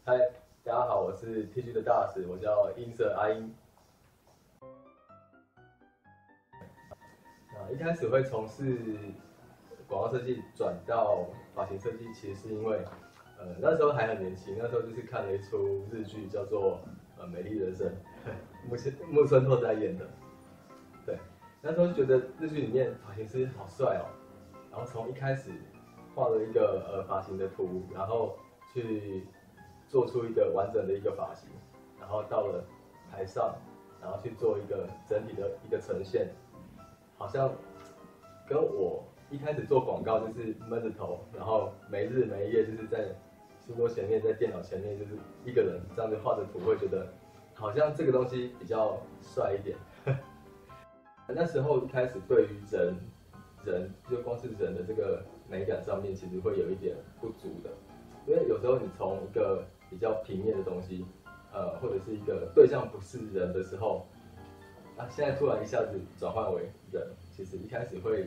嗨，大家好，我是 T G 的大使，我叫音色阿英。一开始会从事广告设计转到发型设计，其实是因为，那时候还很年轻，那时候就是看了一出日剧叫做《美丽人生》，木村拓哉演的。对，那时候就觉得日剧里面发型师好帅哦，然后从一开始画了一个发型的图，然后去做出一个完整的一个发型，然后到了台上，然后去做一个整体的一个呈现，好像跟我一开始做广告就是闷着头，然后没日没夜就是在书桌前面，在电脑前面就是一个人这样子画着图，会觉得好像这个东西比较帅一点。那时候一开始对于人就光是人的这个美感上面，其实会有一点不足的，因为有时候你从一个比较平面的东西，或者是一个对象不是人的时候，现在突然一下子转换为人，其实一开始会，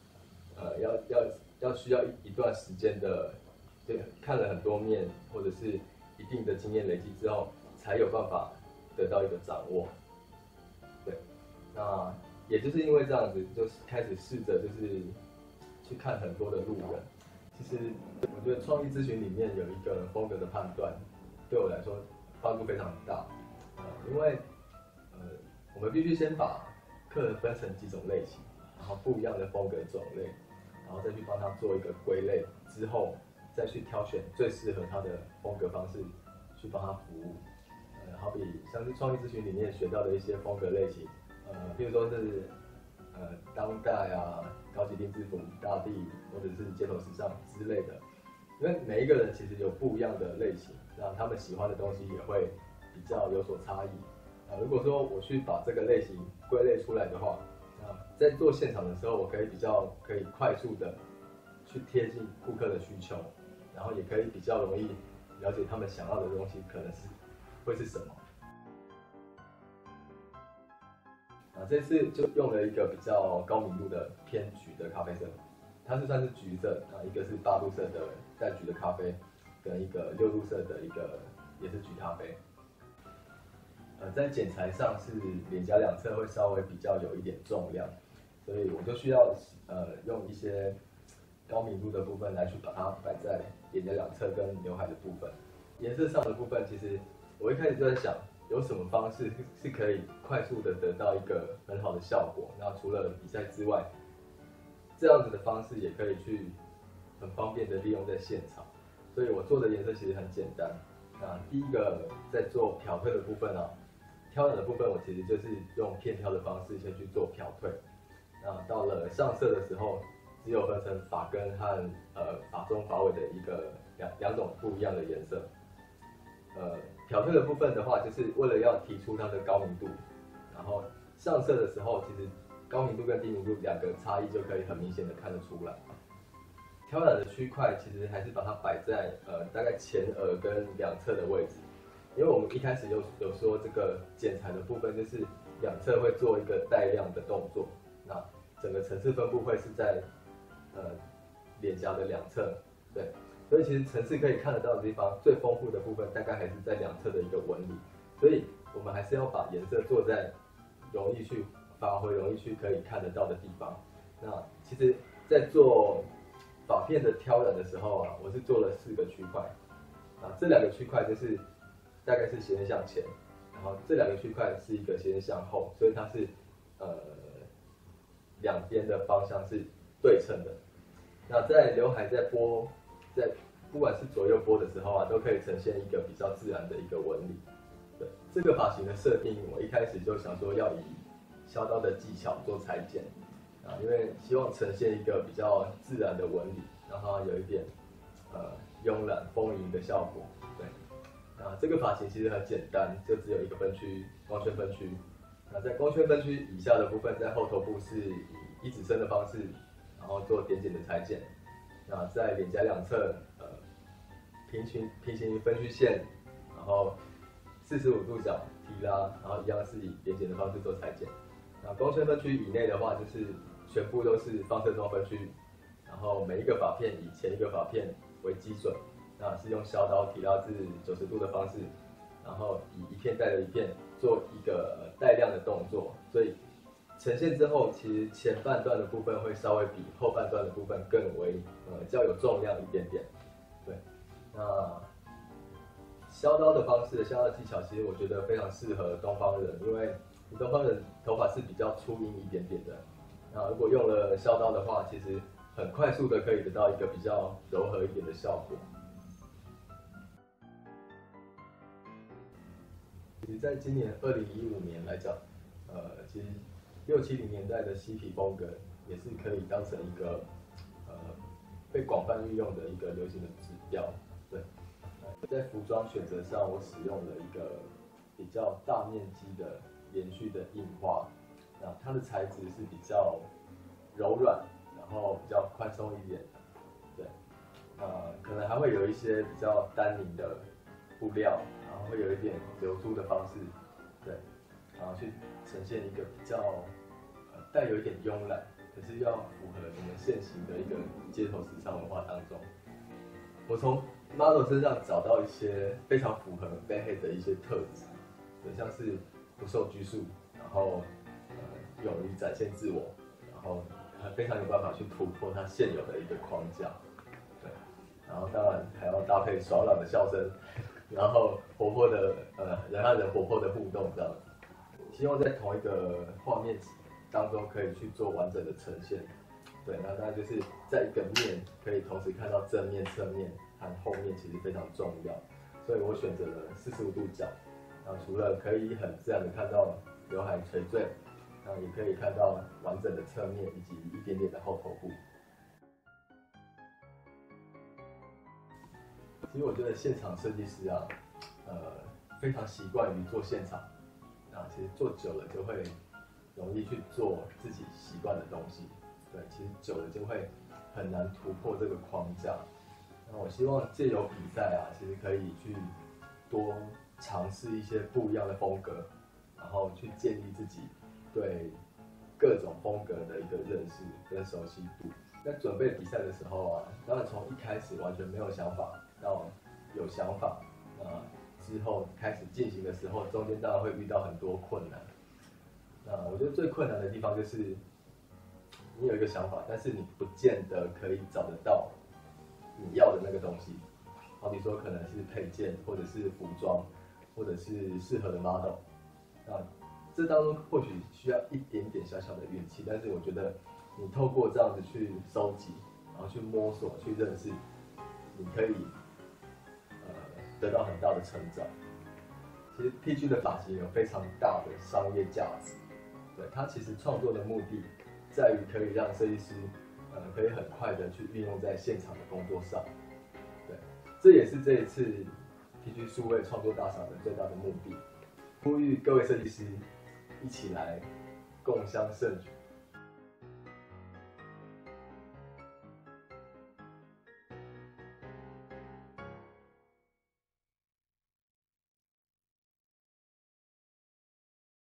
要需要一段时间的，对，看了很多面，或者是一定的经验累积之后，才有办法得到一个掌握。对，那也就是因为这样子，就是开始试着就是去看很多的路人。其实我觉得创意咨询里面有一个风格的判断，对我来说帮助非常大。因为我们必须先把客人分成几种类型，然后不一样的风格种类，然后再去帮他做一个归类，之后再去挑选最适合他的风格方式去帮他服务。好比像是创意咨询里面学到的一些风格类型，比如说是当代啊、高级定制服、大地或者是街头时尚之类的，因为每一个人其实有不一样的类型，那他们喜欢的东西也会比较有所差异。如果说我去把这个类型归类出来的话，在做现场的时候，我可以快速的去贴近顾客的需求，然后也可以比较容易了解他们想要的东西可能会是什么。这次就用了一个比较高明度的偏橘的咖啡色，它算是橘色，一个是8度色的带橘的咖啡，跟一个6度色的一个也是橘咖啡。在剪裁上是脸颊两侧会稍微比较有一点重量，所以我就需要用一些高明度的部分来去把它摆在脸颊两侧跟刘海的部分。颜色上的部分，其实我一开始就在想，有什么方式是可以快速的得到一个很好的效果。那除了比赛之外，这样子的方式也可以去很方便的利用在现场。所以我做的颜色其实很简单。第一个在做漂褪的部分挑染的部分我其实就是用片挑的方式先去做漂褪。那到了上色的时候，只有分成发根和发中发尾的一个两种不一样的颜色。漂褪的部分的话，就是为了要提出它的高明度，然后上色的时候，其实高明度跟低明度两个差异就可以很明显的看得出来。挑染的区块其实还是把它摆在大概前额跟两侧的位置，因为我们一开始有说这个剪裁的部分就是两侧会做一个带亮的动作，那整个层次分布会是在脸颊的两侧，对，所以其实层次可以看得到的地方最丰富的部分大概还是在两侧的一个纹理，所以我们还是要把颜色做在容易去发挥、容易去可以看得到的地方。那其实，在做发片的挑染的时候我是做了4个区块，这2个区块就是大概是斜线向前，然后这2个区块是一个斜线向后，所以它是两边的方向是对称的。那在刘海在不管是左右拨的时候都可以呈现一个比较自然的一个纹理。对，这个发型的设定，我一开始就想说要以削刀的技巧做裁剪。因为希望呈现一个比较自然的纹理，让它有一点慵懒丰盈的效果。对，这个发型其实很简单，就只有一个分区，光圈分区。在光圈分区以下的部分，在后头部是以指针的方式，然后做点剪的裁剪。在脸颊两侧平行分区线，然后45度角提拉，然后一样是以点剪的方式做裁剪。光圈分区以内的话，就是全部都是放射状分区，然后每一个发片以前一个发片为基准， 那是用削刀提拉至90度的方式，然后以一片带着一片做一个带量的动作，所以呈现之后，其实前半段的部分会稍微比后半段的部分更为较有重量一点点。对，那削刀的方式、削刀技巧，其实我觉得非常适合东方人，因为东方人头发是比较粗硬一点点的。那如果用了削刀的话，其实很快速的可以得到一个比较柔和一点的效果。其实在今年2015年来讲，其实60、70年代的嬉皮风格也是可以当成一个被广泛运用的一个流行的指标。对，在服装选择上，我使用了一个比较大面积的连续的印花，那它的材质是比较柔软，然后比较宽松一点的。对，可能还会有一些比较单宁的布料，然后会有一点流苏的方式，对，然后去呈现一个比较带有一点慵懒，可是要符合我们现行的一个街头时尚文化当中。我从 model 身上找到一些非常符合 Bedhead 的一些特质，对，像是不受拘束，然后勇于展现自我，然后非常有办法去突破它现有的一个框架，对，然后当然还要搭配爽朗的笑声，然后活泼的人和人活泼的互动这样子，希望在同一个画面当中可以去做完整的呈现。对，那当然就是在一个面可以同时看到正面、侧面和后面，其实非常重要。所以我选择了45度角，除了可以很自然的看到刘海垂坠，也可以看到完整的侧面以及一点点的后头部。其实我觉得现场设计师啊，非常习惯于做现场，其实做久了就会容易去做自己习惯的东西。对，其实久了就会很难突破这个框架。那我希望借由比赛啊，其实可以去多尝试一些不一样的风格，然后去建立自己对各种风格的一个认识跟熟悉度。在准备比赛的时候啊，当然从一开始完全没有想法到有想法，之后开始进行的时候，中间当然会遇到很多困难。我觉得最困难的地方就是你有一个想法，但是你不见得可以找得到你要的那个东西。好比说可能是配件，或者是服装，或者是适合的 model。这当中或许需要一点点小小的运气，但是我觉得你透过这样子去收集，然后去摸索、去认识，你可以得到很大的成长。其实 PG 的发型有非常大的商业价值，对它其实创作的目的在于可以让设计师可以很快的去运用在现场的工作上。对，这也是这一次 PG 数位创作大赏的最大的目的，呼吁各位设计师一起来共襄盛举。